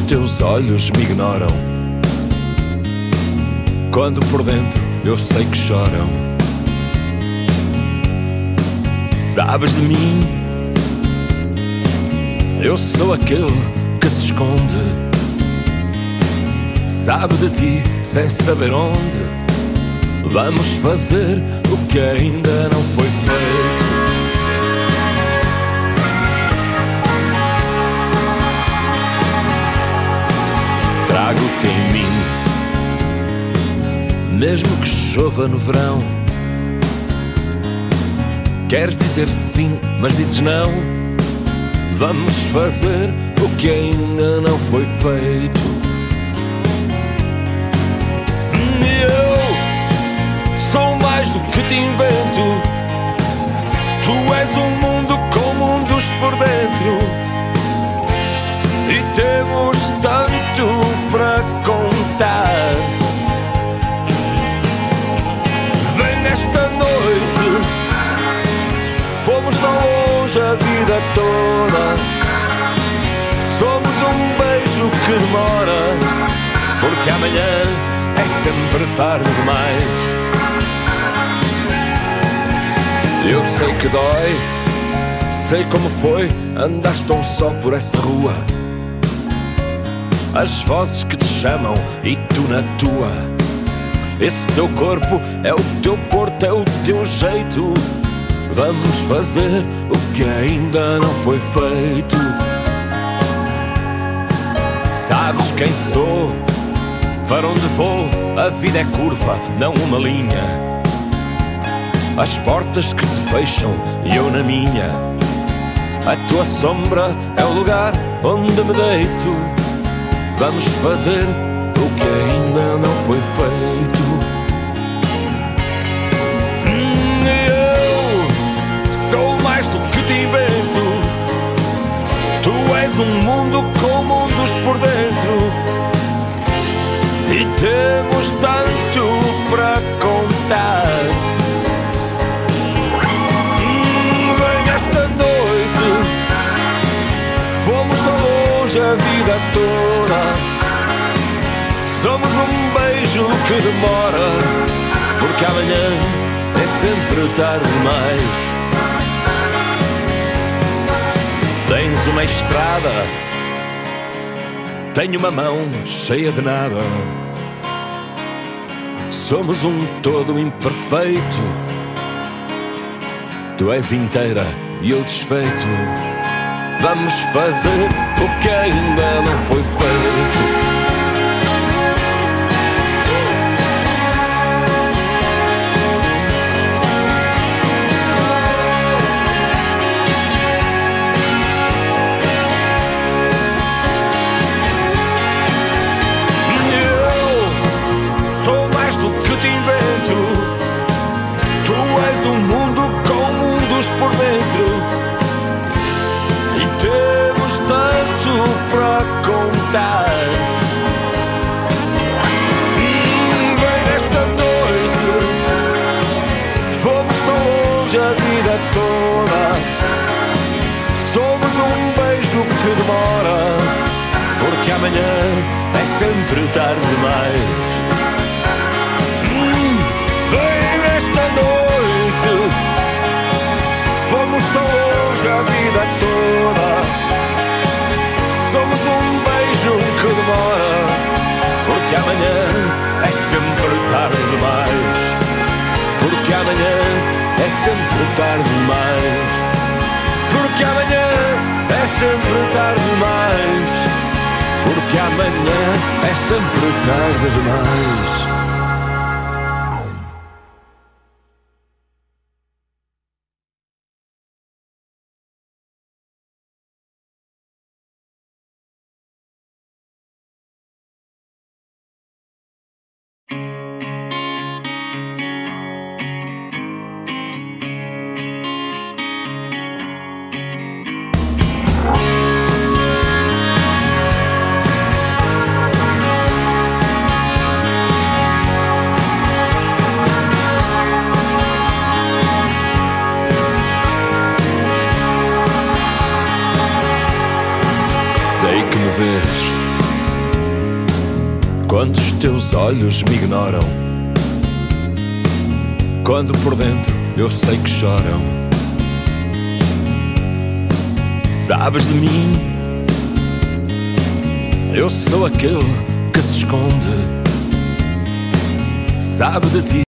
teus olhos me ignoram, quando por dentro eu sei que choram. Sabes de mim, eu sou aquele que se esconde. Sabe de ti sem saber onde. Vamos fazer o que ainda não foi feito. Trago-te em mim, mesmo que chova no verão. Queres dizer sim, mas dizes não. Vamos fazer o que ainda não foi feito. Eu sou mais do que te invento. Tu és um mundo com mundos por dentro, e temos tanto para contar. Vem nesta noite, fomos tão longe a vida toda. Somos um beijo que demora, porque amanhã é sempre tarde demais. Eu sei que dói, sei como foi, andaste tão só por essa rua. As vozes que te chamam e tu na tua. Esse teu corpo é o teu porto, é o teu jeito. Vamos fazer o que ainda não foi feito. Sabes quem sou, para onde vou. A vida é curva, não uma linha. As portas que se fecham e eu na minha. A tua sombra é o lugar onde me deito. Vamos fazer o que ainda não foi feito. Eu sou mais do que te invento. Tu és um mundo com mundos por dentro, e temos tanto para contar. Vem esta noite, fomos tão longe a vida toda. Somos um beijo que demora, porque amanhã é sempre tarde demais. Tens uma estrada, tenho uma mão cheia de nada. Somos um todo imperfeito. Tu és inteira e eu desfeito. Vamos fazer o que ainda não foi feito. Por dentro, e temos tanto para contar. Vem esta noite, fomos tão longe a vida toda. Somos um beijo que demora, porque amanhã é sempre tarde demais. Vem esta noite, fomos tão longe a vida toda. Somos um beijo que demora, porque amanhã é sempre tarde demais. Porque amanhã é sempre tarde demais. Porque amanhã é sempre tarde demais. Porque amanhã é sempre tarde demais. Sei que me vês quando os teus olhos me ignoram, quando por dentro eu sei que choram. Sabes de mim, eu sou aquele que se esconde. Sabe de ti